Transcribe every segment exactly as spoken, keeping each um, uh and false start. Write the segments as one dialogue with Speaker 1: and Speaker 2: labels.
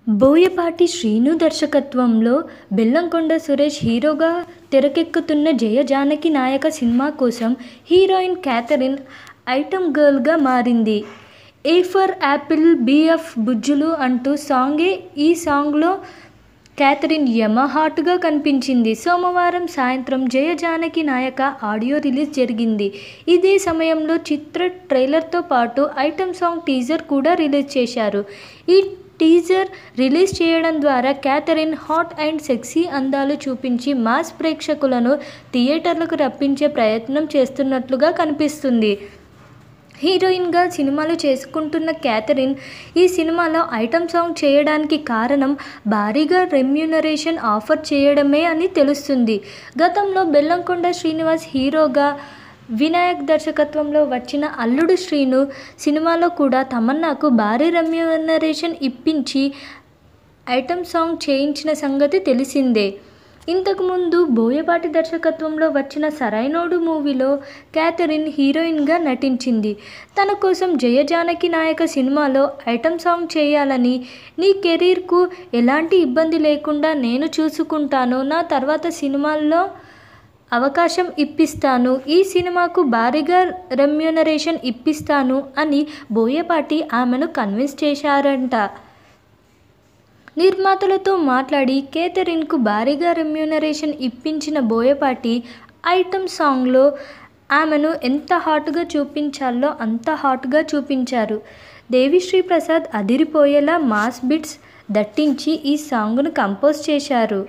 Speaker 1: బోయపాటి శ్రీను దర్శకత్వంలో బెల్లంకొండ సురేష్ హీరోగా తెరకెక్కుతున్న జయ జానకి నాయక సినిమా కోసం హీరోయిన్ క్యాథరిన్ ఐటమ్ గర్ల్గా మారింది. ఏ ఫర్ యాపిల్ బిఎఫ్ బుజ్జులు అంటూ సాంగే. ఈ సాంగ్లో క్యాథరిన్ యమ హాట్గా కనిపించింది. సోమవారం సాయంత్రం జయ జానకి నాయక ఆడియో రిలీజ్ జరిగింది. ఇదే సమయంలో చిత్ర ట్రైలర్తో పాటు ఐటమ్ సాంగ్ టీజర్ కూడా రిలీజ్ చేశారు. ఈ టీజర్ రిలీజ్ చేయడం ద్వారా క్యాథరిన్ హాట్ అండ్ సెక్సీ అందాలు చూపించి మాస్ ప్రేక్షకులను థియేటర్లకు రప్పించే ప్రయత్నం చేస్తున్నట్లుగా కనిపిస్తుంది. హీరోయిన్గా సినిమాలు చేసుకుంటున్న క్యాథరిన్ ఈ సినిమాలో ఐటమ్ సాంగ్ చేయడానికి కారణం భారీగా రెమ్యూనరేషన్ ఆఫర్ చేయడమే అని తెలుస్తుంది. గతంలో బెల్లంకొండ శ్రీనివాస్ హీరోగా, వినాయక్ దర్శకత్వంలో వచ్చిన అల్లుడు శ్రీను సినిమాలో కూడా తమన్నాకు భారీ రెమ్యూనరేషన్ ఇప్పించి ఐటమ్ సాంగ్ చేయించిన సంగతి తెలిసిందే. ఇంతకుముందు బోయపాటి దర్శకత్వంలో వచ్చిన సరైనోడు మూవీలో క్యాథరిన్ హీరోయిన్గా నటించింది. తన కోసం జయ జానకి నాయక సినిమాలో ఐటమ్ సాంగ్ చేయాలని, నీ కెరీర్కు ఎలాంటి ఇబ్బంది లేకుండా నేను చూసుకుంటాను, నా తర్వాత సినిమాల్లో అవకాశం ఇప్పిస్తాను, ఈ సినిమాకు భారీగా రెమ్యూనరేషన్ ఇప్పిస్తాను అని బోయపాటి ఆమెను కన్విన్స్ చేశారంట. నిర్మాతలతో మాట్లాడి క్యాథరిన్కు భారీగా రెమ్యూనరేషన్ ఇప్పించిన బోయపాటి ఐటమ్ సాంగ్లో ఆమెను ఎంత హాట్గా చూపించాలో అంత హాట్గా చూపించారు. దేవిశ్రీ ప్రసాద్ అదిరిపోయేలా మాస్ బిట్స్ దట్టించి ఈ సాంగ్ను కంపోజ్ చేశారు.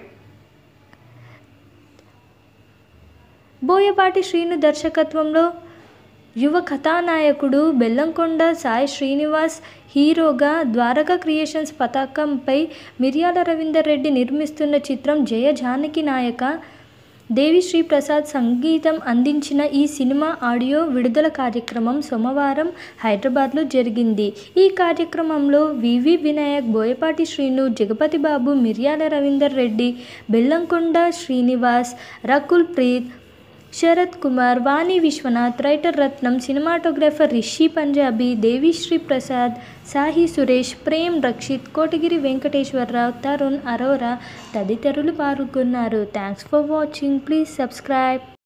Speaker 1: బోయపాటి శ్రీను దర్శకత్వంలో యువ కథానాయకుడు బెల్లంకొండ సాయి శ్రీనివాస్ హీరోగా ద్వారకా క్రియేషన్స్ పతాకంపై మిర్యాల రవీందర్ రెడ్డి నిర్మిస్తున్న చిత్రం జయ జానకి నాయక. దేవిశ్రీ ప్రసాద్ సంగీతం అందించిన ఈ సినిమా ఆడియో విడుదల కార్యక్రమం సోమవారం హైదరాబాద్లో జరిగింది. ఈ కార్యక్రమంలో వివి వినాయక్, బోయపాటి శ్రీను, జగపతి బాబు, మిర్యాల రవీందర్ రెడ్డి, బెల్లంకొండ శ్రీనివాస్, రకుల్ ప్రీత్, శరత్ కుమార్, వాణి విశ్వనాథ్, రైటర్ రత్నం, సినిమాటోగ్రాఫర్ రిషి పంజాబీ, దేవిశ్రీ ప్రసాద్, సాహి సురేష్, ప్రేమ్ రక్షిత్, కోటగిరి వెంకటేశ్వరరావు, తరుణ్ అరోరా తదితరులు పాల్గొన్నారు. Thanks for watching. Please subscribe.